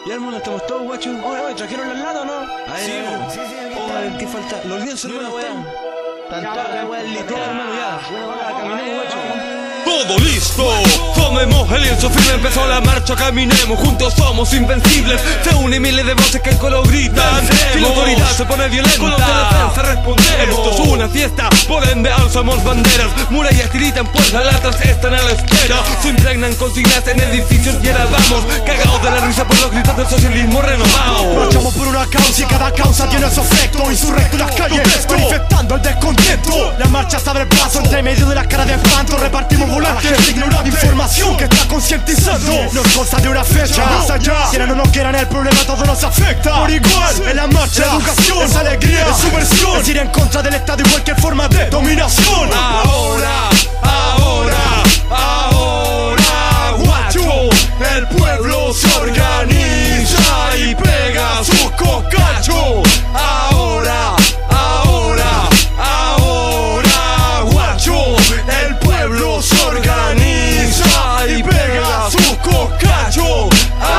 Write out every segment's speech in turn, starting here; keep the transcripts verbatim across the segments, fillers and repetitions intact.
Ya hermano, estamos todos, guacho. Oye, oye, ¿trajeron las latas o no? Ahí, Sí, ahí, po. Sí, sí, aquí oh, a ver, está. ¿qué falta? Los lienzos, Ni una hermano, weá. están. Ya, Están la todos, weá es todos, hermano, ya. Ya, caminemos, guacho. Todo listo, tomemos el lienzo firme, empezó la marcha, caminemos, juntos somos invencibles. Se unen miles de voces que en coro gritan. Si la autoridad se pone violenta, con los de defensa respondemos. Esto es una fiesta, por ende alzamos banderas. Murallas tiritan, pues las latas están a la espera. Se impregnan consignas en edificios y ahora vamos, cagados de la risa por los gritos del socialismo renovado. Marchamos por una causa y cada causa tiene su efecto. Insurrecto en las calles, manifestando el descontento. La marcha se abre el paso entre medio de las caras de espanto. Repartimos volantes, ignorante, información que está concientizando. No es cosa de una fecha, más allá. Quieran o no quieran, el problema a todos nos afecta. Por igual, en la marcha, la educación, es alegría, es subversión. Es ir en contra del Estado y cualquier forma de dominación. Ahora, ahora, ahora, guacho, el pueblo se organiza y pega sus cocachos. Ahora, ahora, ahora, guacho, el pueblo se organiza y pega sus cocachos.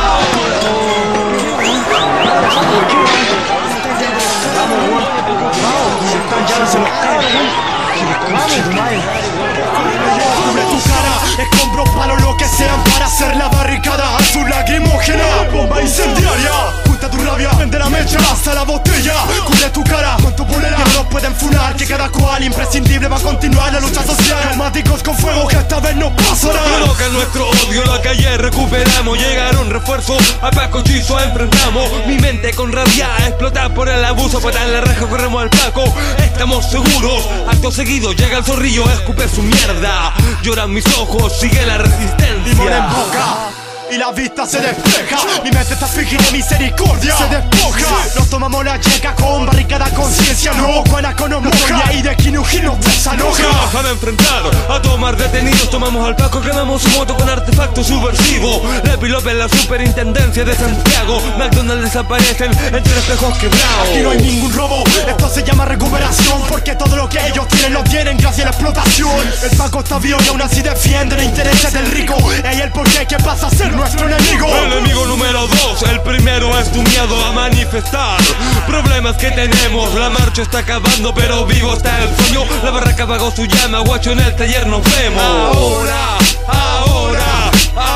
Cubre tu cara, escombros, palos, lo que sean para hacer la barricada azul lacrimógena. Bomba incendiaria, junta tu rabia, prende la mecha, hasta la botella. Cubre tu cara con tu polera, que no nos pueden funar, que cada cual imprescindible va a continuar la lucha social. Neumáticos con fuego que esta vez no pasará. Coloca nuestro odio, la calle recuperamos. Llegaron refuerzos, a Paco Chizo enfrentamos. Mi mente con rabia explota por el abuso. Para en la reja corremos al Paco, estamos seguros. Acto seguido llega el zorrillo, escupe su mierda. Lloran mis ojos, sigue la resistencia. Limón en boca y la vista se despeja. Mi mente está fija y de misericordia se despoja. Nos tomamos la yeca con barricada conciencia. No, Guanaco nos moja y de Kinuji nos desaloja. Se van a enfrentar, a tomar detenidos. Tomamos al Paco, quemamos su moto con artefacto subversivo. Lepi López, la superintendencia de Santiago. McDonald's desaparecen entre espejos quebrados. Aquí no hay ningún robo, esto se llama recuperación. Porque todo lo que ellos tienen lo tienen gracias a la explotación. El Paco está vivo y aún así defiende los intereses del rico. Y el porqué que pasa a ser nuestro enemigo. Enemigo número dos, el primero es tu miedo a manifestar. Problemas que tenemos, la marcha está acabando, pero vivo está el sueño. La barraca apagó su llama, guacho, en el taller nos vemos. Ahora, ahora,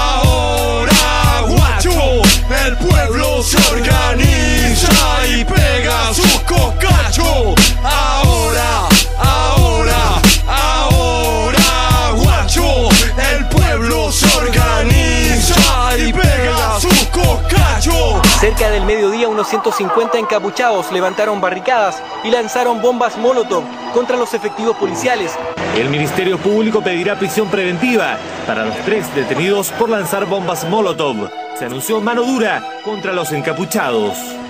ahora, guacho, el pueblo se organiza y pega sus cocachos. Ahora, ahora, ahora, guacho, el pueblo se organiza y pega sus cocachos. Cerca del mediodía, unos ciento cincuenta encapuchados levantaron barricadas y lanzaron bombas Molotov contra los efectivos policiales. El Ministerio Público pedirá prisión preventiva para los tres detenidos por lanzar bombas Molotov. Se anunció mano dura contra los encapuchados.